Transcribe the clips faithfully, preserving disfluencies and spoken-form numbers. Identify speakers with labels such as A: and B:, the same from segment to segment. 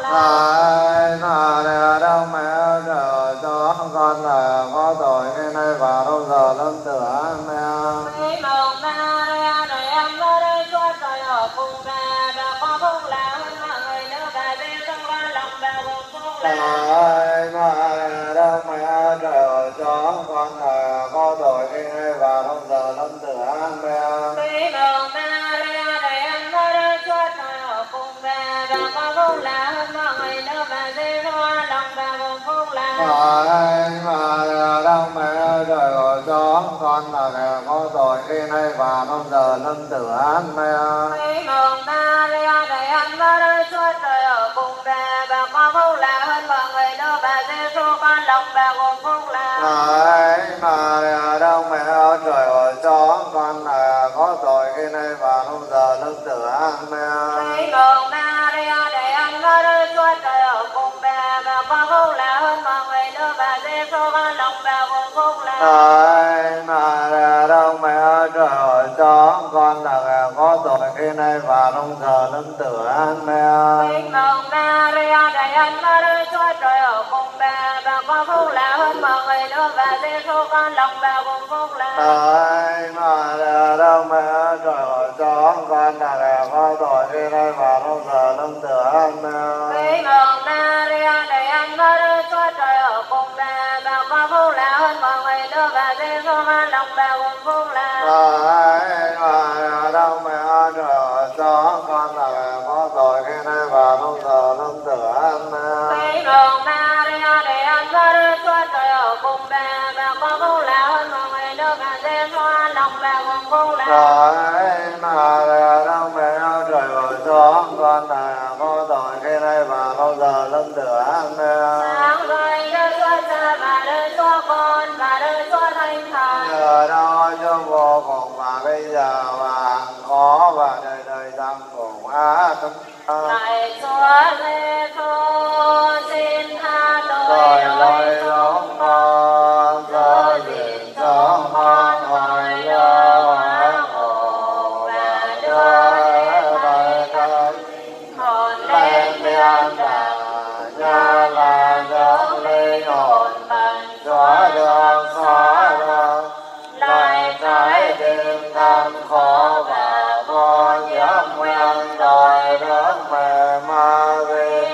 A: Lại mà đề đông mẹ trợ cho con là có tội khi nay và đâu giờ lâm tử mẹ.
B: Quý mừng ma re đời em có đây chúa trời ở cùng bà và có phúc là hơn mọi người nữa bà dê trong ba lòng bà gồm phúc là.
A: Lại mà đề đông mẹ trợ cho con là có tội khi nay và đâu giờ lâm tử mẹ.
B: Quý mừng ma re đời em có đây chúa trời ở cùng bà và có phúc là hơn mọi người nữa bà dê trong ba lòng bà gồm phúc là.
A: Lại mà đề đông mẹ trợ cho con là kẻ có tội khi nay và đâu giờ lâm tử mẹ.
B: Quý mừng ma re đời em có đây chúa trời ở cùng bà và có phúc là hơn mọi người nữa bà dê trong ba lòng bà gồm phúc là.
A: Lại mà đề đông mẹ trời ở cho con là có tội khi nay và đâu giờ lâm tử mẹ.
B: Quý mừng ma re đời em có đây chúa trời ở cùng bà và có phúc là hơn mọi người nữa bà dê trong ba lòng bà gồm phúc là.
A: Lại mà đề đông mẹ trời ở cho con là kẻ có tội khi nay và đâu giờ lâm tử mẹ.
B: Quý mừng ma re đời em có đây chúa trời ở cùng bà và có phúc là hơn mọi người nữa bà dê trong ba lòng bà gồm phúc là.
A: Lại mà đề đông mẹ trời ở cho con là kẻ có tội khi nay và đâu giờ lâm tử mẹ.
B: Quý mừng ma re đời em có đây chúa trời ở cùng bà và có phúc là hơn mọi người nữa bà dê trong ba lòng bà gồm phúc là.
A: Lại mà đề đông mẹ trời ở cho con là kẻ có tội khi nay và đâu giờ lâm tử mẹ.
B: Quý mừng ma re đời em có đây chúa trời ở cùng bà và có phúc là hơn mọi người nữa bà dê trong ba lòng bà gồm phúc là.
A: Lại mà đề đông mẹ trời ở cho con là kẻ có tội khi nay và đâu giờ lâm tử mẹ.
B: Sáng rồi đưa chúa cha và đưa chúa con và đưa chúa thánh thần.
A: Nhờ đó cho vô cùng và bây giờ và hằng có và đời đời rằng cùng á tâm.
B: Lạy Chúa Giêsu, xin tha tội
A: Rồi
B: lỗi
A: lỗi chúng con, do diện cho con hỏi nhớ hóa ngộ và đưa hết đời đời
B: hồn
A: lên
B: linh
A: miên cả nhà là dưỡng linh hồn
B: phần
A: xóa được xóa được lại trái tim thân khó và vô nhiễm nguyên đời nước mẹ Maria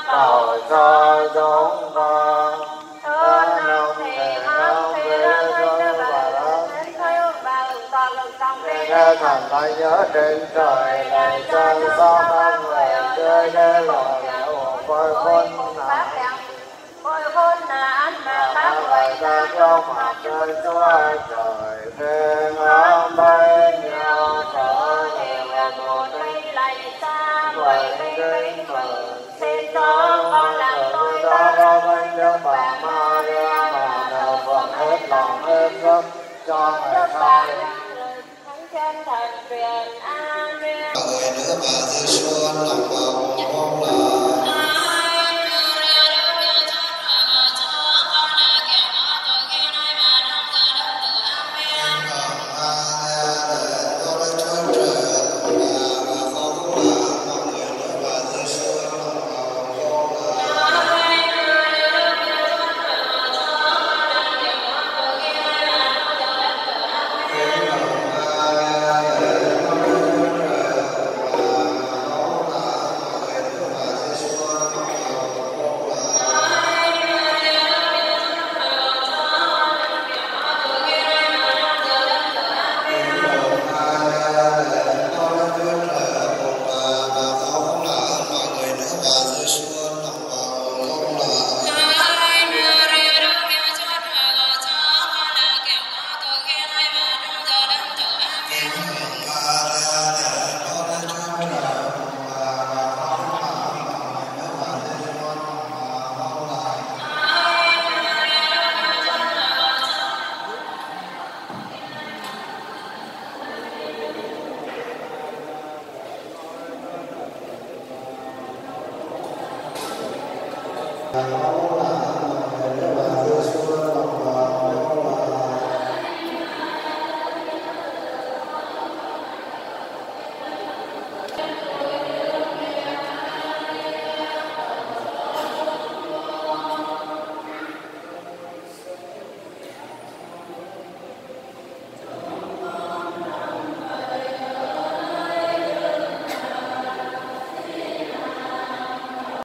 A: cầu cho chúng con
B: thương lòng thì hăng thì ra thấy và đến thấy và ưng toàn lực trong đi
A: nghe thần lại nhớ trên trời lại chân gió thân người chơi đê lò lẻo coi khôn
B: pháp đặng coi khôn là ăn mà pháp người
A: ta cho mặt trời chúa trời thế ngắm bay nhau trở
B: là một cây lạy xa
A: vậy
B: mười
A: kính mừng
B: xin cho con làm tôi
A: ta
B: ta
A: ra bên đức bà Maria mà đầu phần hết lòng hết sức cho mẹ khai
B: thánh chân thần truyền amen.
A: người nữa bà Giêsu lòng vào mong là
C: Hãy subscribe cho kênh Ghiền Mì Gõ để không bỏ lỡ những video hấp dẫn.